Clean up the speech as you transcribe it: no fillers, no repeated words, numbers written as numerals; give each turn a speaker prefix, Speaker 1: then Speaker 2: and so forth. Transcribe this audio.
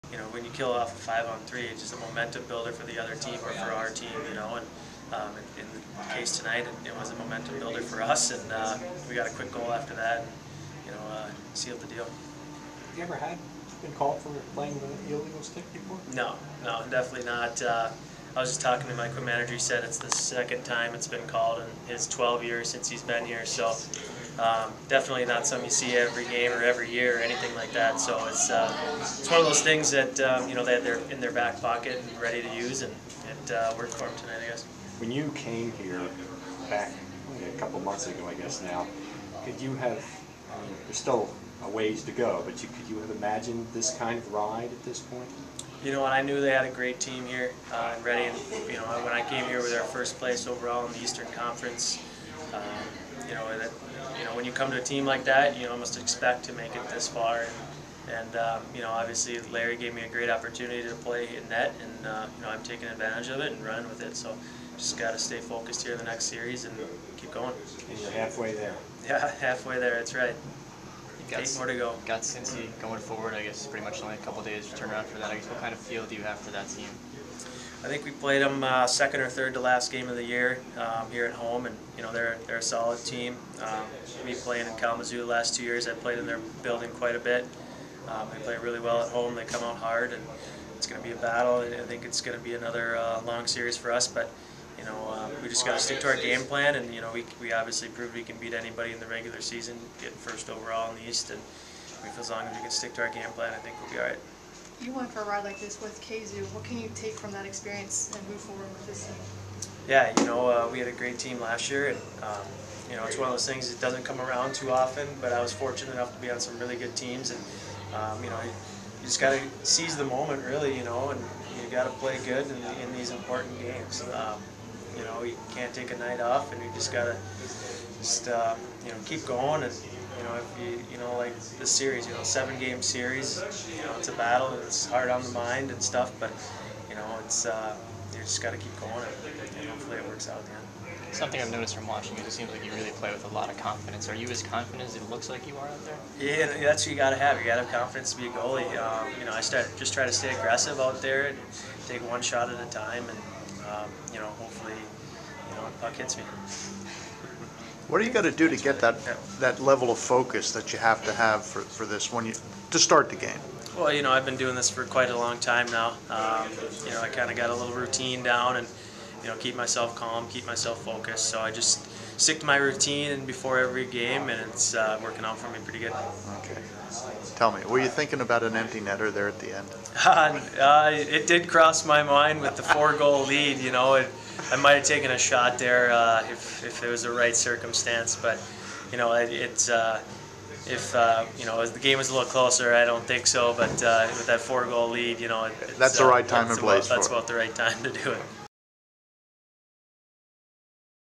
Speaker 1: you know, when you kill off a 5-on-3, it's just a momentum builder for the other team or for our team, you know. And in the case tonight, it was a momentum builder for us, and we got a quick goal after that, and you know, sealed the deal.
Speaker 2: Have you ever been called for playing the illegal stick before?
Speaker 1: No, definitely not. I was just talking to my equipment manager. He said it's the second time it's been called in his 12 years since he's been here. So definitely not something you see every game or every year or anything like that. So it's one of those things that you know, they're in their back pocket and ready to use, and it worked for them tonight, I guess.
Speaker 2: When you came here back a couple months ago, I guess now, could you have? I mean, there's still a ways to go, but could you have imagined this kind of ride at this point?
Speaker 1: You know, and I knew they had a great team here and ready. And you know, when I came here with our first place overall in the Eastern Conference, you know, when you come to a team like that, you almost expect to make it this far. And you know, obviously Larry gave me a great opportunity to play in net, and you know, I'm taking advantage of it and running with it. So just got to stay focused here in the next series and keep going.
Speaker 2: And you're halfway there.
Speaker 1: Yeah, halfway there. That's right. 8 more to go.
Speaker 3: Got Cincy going forward. I guess pretty much only a couple days to turn around for that. I guess what kind of feel do you have for that team?
Speaker 1: I think we played them second or third to last game of the year here at home, and you know, they're a solid team. Me playing in Kalamazoo the last 2 years, I played in their building quite a bit. They play really well at home. They come out hard, and it's going to be a battle. I think it's going to be another long series for us, but you know, we just got to stick to our game plan, and you know, we obviously proved we can beat anybody in the regular season, get first overall in the East, and as long as we can stick to our game plan, I think we'll be all right.
Speaker 4: You went for a ride like this with KZoo. What can you take from that experience and move forward with this team?
Speaker 1: Yeah, you know, we had a great team last year, and you know, it's one of those things that doesn't come around too often, but I was fortunate enough to be on some really good teams, and you know, you just got to seize the moment, really, you know, and you got to play good in these important games. You know, you can't take a night off, and you just got to you know, keep going. And you know, if you know, like this series, you know, 7-game series, you know, it's a battle, and it's hard on the mind and stuff, but you know, it's you just got to keep going, and hopefully it works out in the end.
Speaker 3: Something I've noticed from watching you, it seems like you really play with a lot of confidence. Are you as confident as it looks like you are out there?
Speaker 1: Yeah, that's what you got to have. You got to have confidence to be a goalie. You know, I just try to stay aggressive out there and take one shot at a time, and you know, hopefully, you know, the puck hits me.
Speaker 5: What do you got to do to get that level of focus that you have to have for this to start the game?
Speaker 1: Well, you know, I've been doing this for quite a long time now. You know, I kind of got a little routine down, and you know, keep myself calm, keep myself focused. So I just stick to my routine and before every game, and it's working out for me pretty good.
Speaker 5: Okay. Tell me, were you thinking about an empty netter there at the end?
Speaker 1: It did cross my mind with the 4-goal lead. You know, I might have taken a shot there if it was the right circumstance, but you know, if you know, as the game was a little closer, I don't think so. But with that 4-goal lead, you know,
Speaker 5: that's the right time and place.
Speaker 1: That's about the right time to do it.